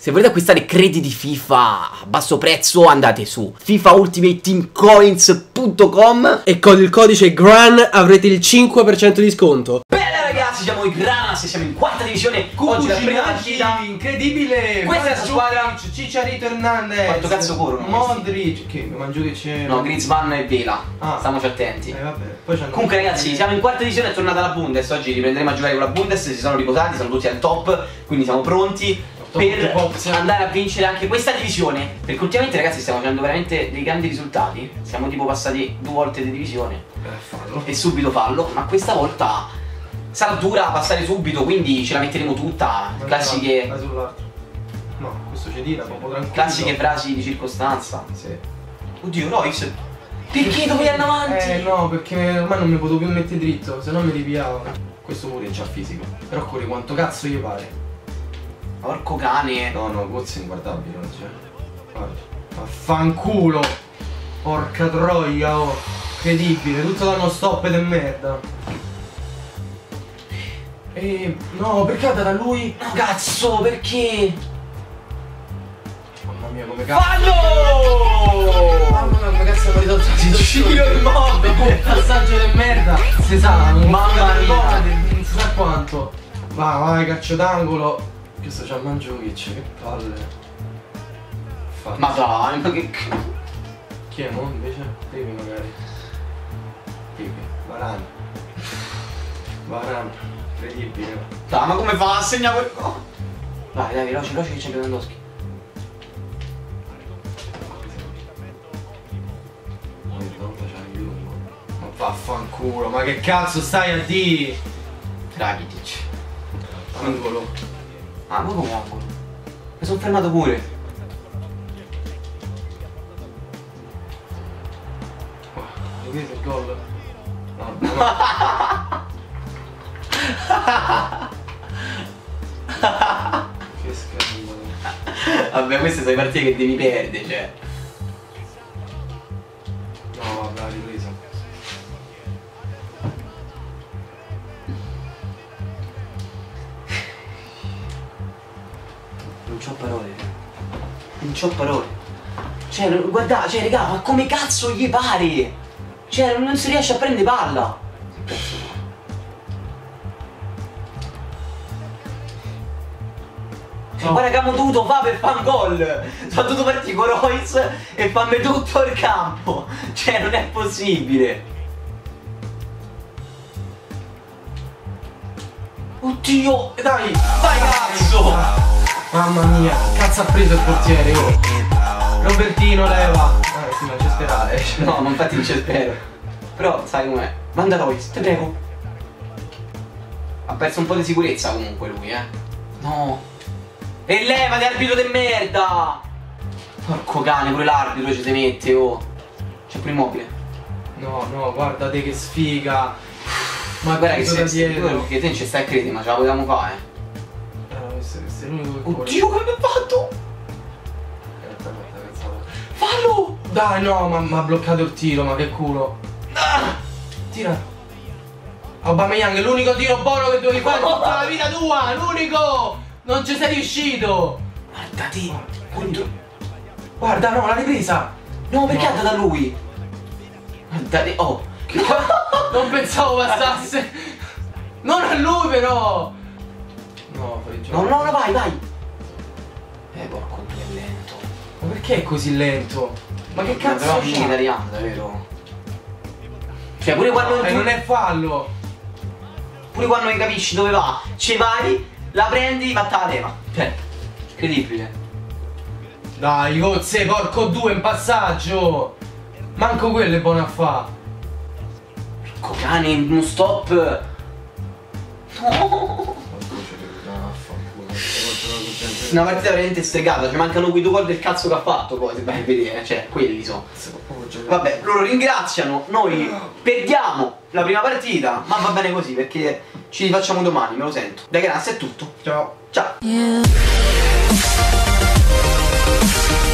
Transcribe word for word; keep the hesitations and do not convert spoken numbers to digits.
Se volete acquistare crediti FIFA a basso prezzo andate su FIFA Ultimate Team Coins punto com e con il codice GRAN avrete il cinque per cento di sconto. Bella ragazzi, siamo i Granas e siamo in quarta divisione. Oggi la prima partita incredibile. Questa è la squadra. Chicharito Hernandez. Quanto cazzo corrono? Modric. Che mangio che c'è. No, Griezmann e Vela. Ah. Stiamoci attenti. Eh vabbè. Poi Comunque ragazzi, siamo in quarta divisione, è tornata la Bundes. Oggi riprenderemo a giocare con la Bundes. Si sono riposati, sono tutti al top. Quindi siamo pronti per andare a vincere anche questa divisione. Perché ultimamente ragazzi stiamo facendo veramente dei grandi risultati. Siamo tipo passati due volte di divisione eh, fallo. E subito fallo. Ma questa volta sarà dura passare subito, quindi ce la metteremo tutta. Ma Classiche vai sull'altro. No, questo ci tira, proprio tranquillo. Classiche frasi di circostanza. Sì. Oddio, Royce, perché dovevi andare avanti? Eh no, perché ormai non mi potevo più mettere dritto, se no mi ripiava. Questo pure c'ha fisico. Però corre quanto cazzo gli pare. Porco cane. No, no, Gozzi è inguardabile oggi. Guarda. Vaffanculo. Porca troia, oh. Incredibile, tutto da uno stop de merda. E no, perché è andata lui? No, cazzo, perché? Mamma mia, come cazzo. Fallo! Mamma mia, come cazzo mi ritorno di Giro immobile. passaggio di merda. Si sa, Mamma mia. non si sa quanto. Vai, vai, calcio d'angolo. Questo c'ha Mandzukic, che palle. Fa. Ma dai, ma che Chi è mo invece? Pepe magari. Pepe, Varane. Varane, incredibile. dai, ma come fa a segnare quel gol? Vai, dai, veloce, veloce che c'è Lewandowski. Ma vaffanculo, ma che cazzo stai a di? Rakitic. Angolo. Ah, ma come angolo? Mi sono fermato pure. Hai visto il gol? No, no. Che scandalo. Vabbè, queste sono le partite che devi perdere, cioè. No, vabbè, la ripresa. Non c'ho parole. Non c'ho parole. Cioè, guarda, cioè, raga, ma come cazzo gli pare? Cioè, non si riesce a prendere palla. Cioè, guarda che abbiamo dovuto fare per fare un gol. Sono dovuto partire con Royce e farmi tutto il campo. Cioè, non è possibile. Oddio, dai, vai cazzo. Mamma mia, cazzo ha preso il portiere, oh. Robertino leva. Ah, sì, ma c'è sperare. No, ma infatti non ci spero. Però sai com'è. Manda Royce, te prego. Ha perso un po' di sicurezza comunque lui, eh. No. E levati, arbitro de merda. Porco cane, pure l'arbitro ci si mette, oh. C'è pure Immobile. No, no, guardate che sfiga. Ma guarda che da se dietro. che te non ci stai a credere, ma ce la potevamo fare, eh. Eh, questo, questo è l'unico che corre. Oddio, come ha fatto? Aspetta, aspetta, pensavo. Fallo! Dai, no, ma mi ha bloccato il tiro, ma che culo. Ah! Tira. Aubameyang è l'unico tiro buono che dovevi fare tutta la vita tua, l'unico! Non ci sei riuscito! Guardati! Contro... Guarda, no, la ripresa! No, perché No. è andata lui? Guardate, oh! Non pensavo passasse! Non a lui però! No, fuori gioco. No, no, no, vai, vai! Eh, porco Dio, è lento. Ma perché è così lento? Ma che Ma cazzo però c'è? in italiano, davvero? Cioè, pure quando Eh, tu... non è fallo! Pure quando non capisci dove va, ci vai, la prendi, ma te la leva. Cioè, incredibile. Dai, Gozze, porco due in passaggio! Manco quello è buono a fa! Porco cane, uno stop! No! Una partita veramente stregata, ci mancano quei due gol del cazzo che ha fatto poi, se vai a vedere, cioè, quelli sono. Vabbè, loro ringraziano, noi perdiamo la prima partita, ma va bene così perché ci rifacciamo domani, me lo sento. Da Granas è tutto. Ciao! Ciao! Yeah.